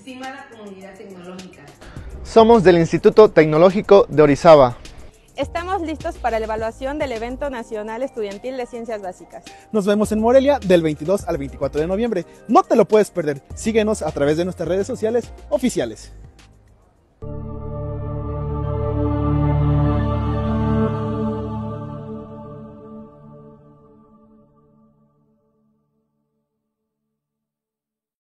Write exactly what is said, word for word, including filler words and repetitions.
Estimada comunidad tecnológica, somos del Instituto Tecnológico de Orizaba. Estamos listos para la evaluación del Evento Nacional Estudiantil de Ciencias Básicas. Nos vemos en Morelia del veintidós al veinticuatro de noviembre. No te lo puedes perder. Síguenos a través de nuestras redes sociales oficiales.